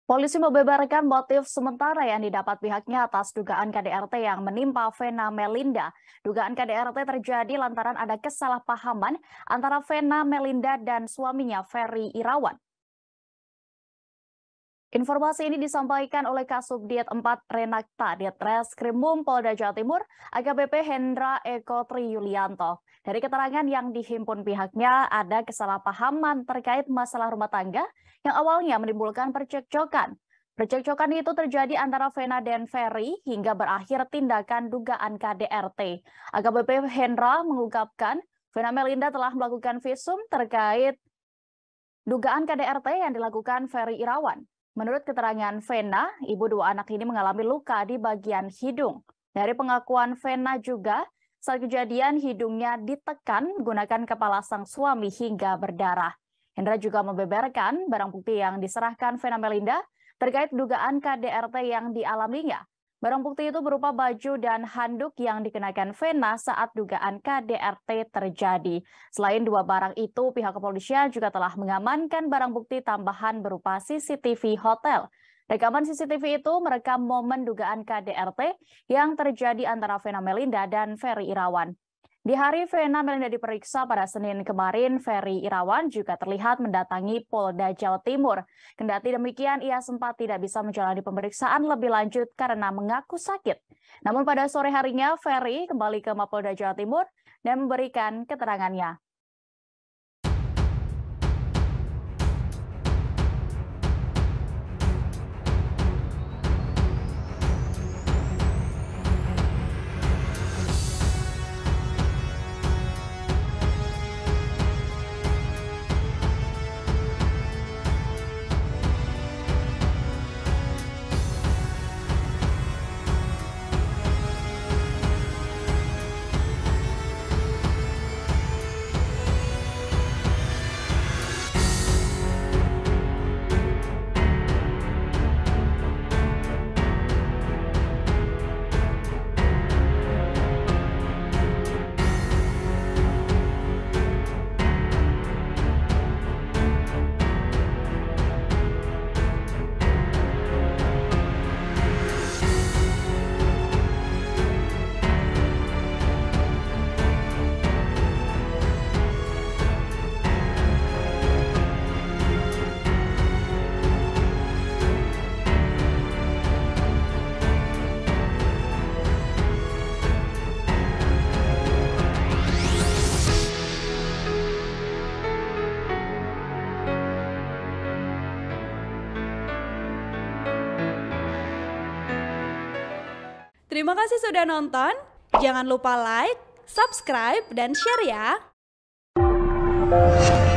Polisi membeberkan motif sementara yang didapat pihaknya atas dugaan KDRT yang menimpa Vena Melinda. Dugaan KDRT terjadi lantaran ada kesalahpahaman antara Vena Melinda dan suaminya Ferry Irawan. Informasi ini disampaikan oleh Kasubdit 4 Renakta Ditreskrimum Polda Jawa Timur AKBP Hendra Eko Tri Yulianto. Dari keterangan yang dihimpun pihaknya, ada kesalahpahaman terkait masalah rumah tangga yang awalnya menimbulkan percekcokan. Percekcokan itu terjadi antara Vena dan Ferry hingga berakhir tindakan dugaan KDRT. AKBP Hendra mengungkapkan Vena Melinda telah melakukan visum terkait dugaan KDRT yang dilakukan Ferry Irawan. Menurut keterangan Vena, ibu dua anak ini mengalami luka di bagian hidung. Dari pengakuan Vena juga, saat kejadian hidungnya ditekan menggunakan kepala sang suami hingga berdarah. Hendra juga membeberkan barang bukti yang diserahkan Vena Melinda terkait dugaan KDRT yang dialaminya. Barang bukti itu berupa baju dan handuk yang dikenakan Vena saat dugaan KDRT terjadi. Selain dua barang itu, pihak kepolisian juga telah mengamankan barang bukti tambahan berupa CCTV hotel. Rekaman CCTV itu merekam momen dugaan KDRT yang terjadi antara Vena Melinda dan Ferry Irawan. Di hari Vena Melinda diperiksa pada Senin kemarin, Ferry Irawan juga terlihat mendatangi Polda Jawa Timur. Kendati demikian, ia sempat tidak bisa menjalani pemeriksaan lebih lanjut karena mengaku sakit. Namun pada sore harinya, Ferry kembali ke Mapolda Jawa Timur dan memberikan keterangannya. Terima kasih sudah nonton. Jangan lupa like, subscribe, dan share ya.